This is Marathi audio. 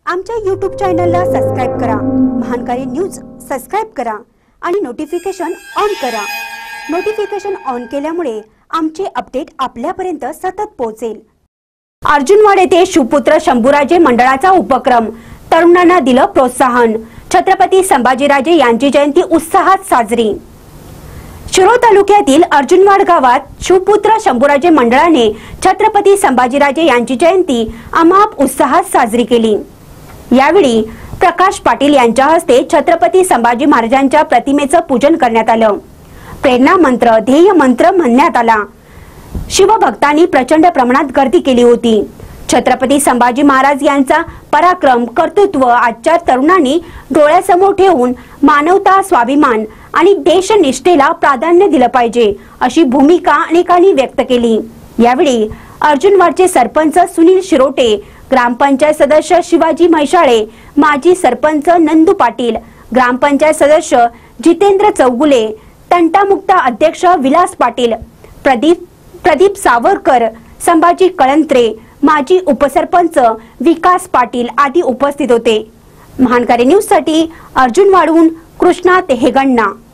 आमच्या YouTube चॅनलला सबस्क्राइब करा, महानकारी न्यूज सबस्क्राइब करा आणि नोटिफिकेशन ऑन करा। नोटिफिकेशन ऑन केल्यामुळे आमचे अपडेट आपल्यापर्यंत सतत पोहोचेल। अर्जुनवाड येथे शिवपुत्र शंभूराजे मंडळाचा उपक्रम, तरुणांना दिलं प्रोत्साहन। छत्रपती संभाजीराजे यांची जयंती उत्साहात साजरी। शिरोळ तालुक्यातील अर्जुनवाड गावात शिवपुत्र शंभूराजे मंडळाने छत्रपती संभाजीराजे यांची जयंती अमाप उत्साहात साजरी केली। यावेळी प्रकाश पाटील यांच्या हस्ते छत्रपती संभाजी महाराजांच्या प्रतिमेचं पूजन करण्यात आलं। प्रेरणा मंत्र, ध्येय मंत्र म्हणण्यात आला। शिवभक्तांनी प्रचंड प्रमाणात गर्दी केली होती। छत्रपती संभाजी महाराज यांचा पराक्रम, कर्तृत्व आजच्या तरुणांनी डोळ्यासमोर ठेवून मानवता, स्वाभिमान आणि देशनिष्ठेला प्राधान्य दिलं पाहिजे अशी भूमिका अनेकांनी व्यक्त केली। यावेळी अर्जुनवाडचे सरपंच सुनील शिरोटे, ग्रामपंचायत सदस्य शिवाजी म्हैसाळे, माजी सरपंच नंदू पाटील, ग्रामपंचायत सदस्य जितेंद्र चौगुले, तंटामुक्त अध्यक्ष विलास पाटील, प्रदीप सावरकर, संभाजी कळंत्रे, माजी उपसरपंच विकास पाटील आदी उपस्थित होते। महानकारी न्यूज साठी अर्जुनवाडहून कृष्णा तेहेगण्णा।